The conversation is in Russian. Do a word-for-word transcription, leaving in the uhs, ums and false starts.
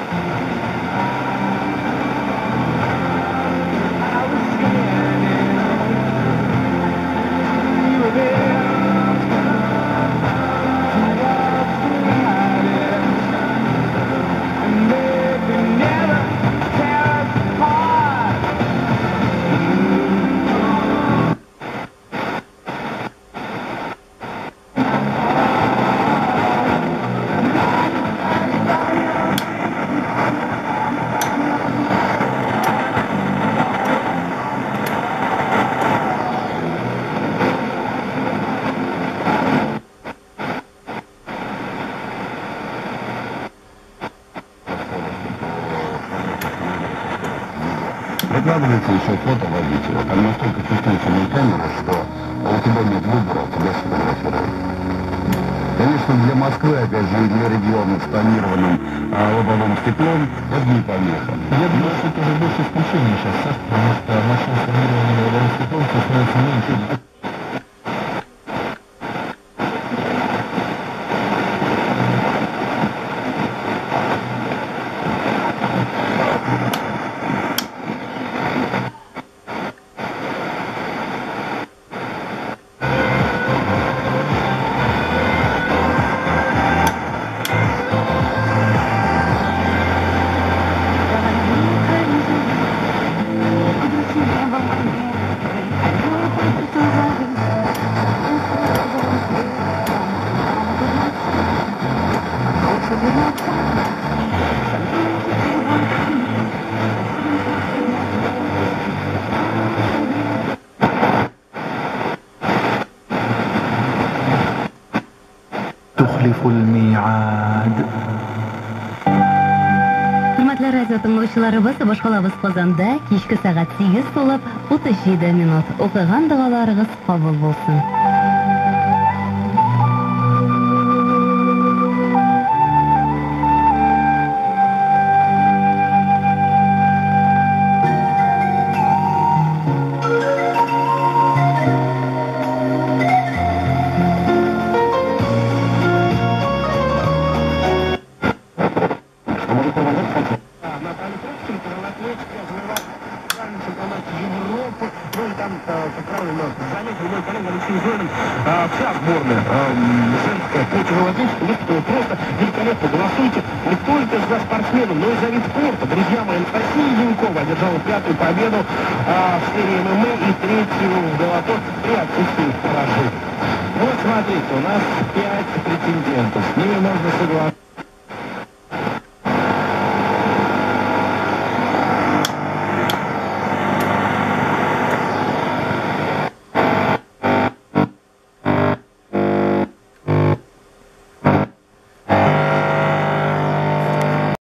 Выкладывается еще фото водителя. Там настолько чувствительная камера, что у тебя нет выбора, тебя сфотографируют. Конечно, для Москвы, опять же, и для региона с тонированным а, лобовым стеклом, это не помеха. Я думаю, что это уже больше исключение сейчас, Саш, потому что машин с тонированным лобовым стеклом становится меньше. تخلف الميعاد. Hurmatli radio tinglovchilarimiz, boshqalamiz Qozonda kechki soat sakkiz to'lib o'ttiz yetti minut. O'qigan duolaringiz qabul bo'lsin. Вся сборная женская по тяжелоатлетике выступила просто великолепно. Голосуйте не только за спортсменов, но и за вид спорта. Друзья мои, Анастасия Янкова одержала пятую победу в серии ММА и третью в Беллатор при отсутствии поражений. Вот смотрите, у нас пять претендентов. С ними можно согласиться.